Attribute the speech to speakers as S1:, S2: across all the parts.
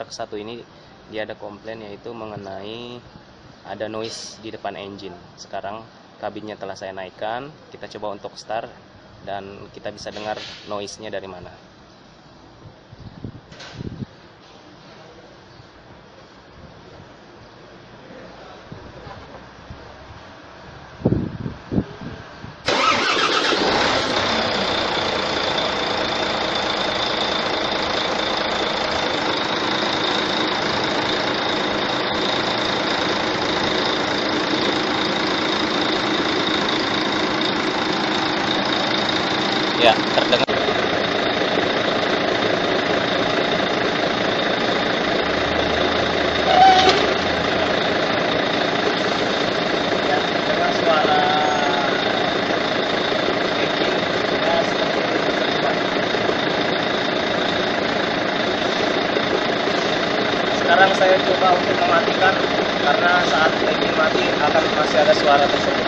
S1: truk satu ini dia ada komplain yaitu mengenai ada noise di depan engine. Sekarang kabinnya telah saya naikkan, kita coba untuk start dan kita bisa dengar noise-nya dari mana. Ya, terdengar. Ya, terdengar suara engine ya, seperti itu. Sekarang saya coba untuk mematikan karena saat engine mati akan masih ada suara tersebut.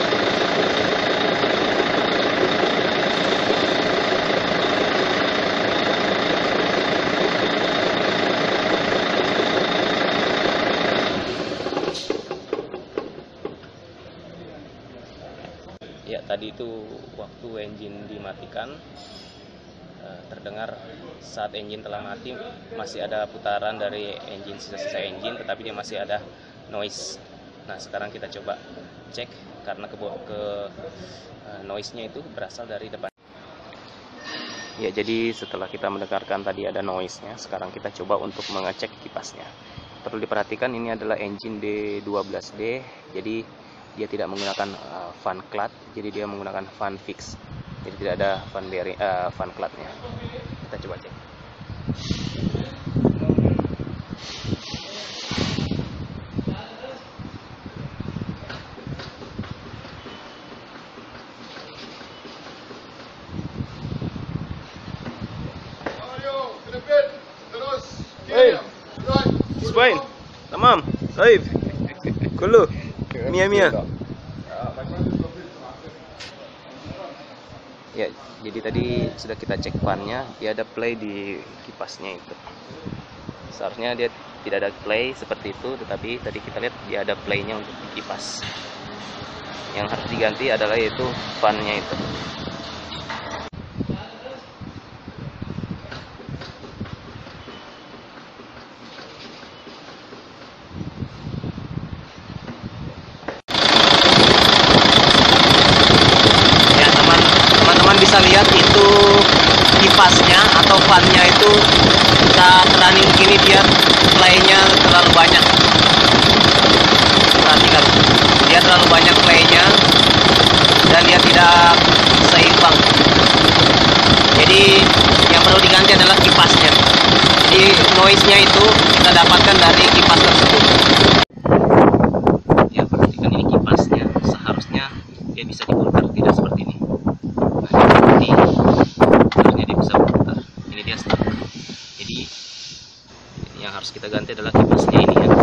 S1: Ya, tadi itu waktu engine dimatikan, terdengar saat engine telah mati masih ada putaran dari engine, sisa-sisa engine, tetapi dia masih ada noise. Nah, sekarang kita coba cek karena noise-nya itu berasal dari depan. Ya, jadi setelah kita mendengarkan tadi ada noise-nya, sekarang kita coba untuk mengecek kipasnya. Perlu diperhatikan ini adalah engine D12D, jadi dia tidak menggunakan fan cloth, jadi dia menggunakan fan fix, jadi tidak ada fan cloth-nya. Kita coba cek. Hey, Swain, tamam, Saif, kulu, Mia. Ya, jadi tadi sudah kita cek fan-nya, dia ada play di kipasnya itu. Seharusnya dia tidak ada play seperti itu, tetapi tadi kita lihat dia ada play-nya untuk di kipas. Yang harus diganti adalah yaitu fan-nya itu. Bisa lihat itu kipasnya atau fan-nya itu saat running begini dia play-nya terlalu banyak. Perhatikan, dia terlalu banyak play-nya dan dia tidak seimbang. Jadi yang perlu diganti adalah kipasnya. Jadi noise-nya itu kita dapatkan dari kipas tersebut. Ya, perhatikan ini kipasnya, seharusnya dia bisa diputar, tidak seperti ini. Harusnya dia bisa putar. Ini dia start. Jadi yang harus kita ganti adalah kipasnya ini ya.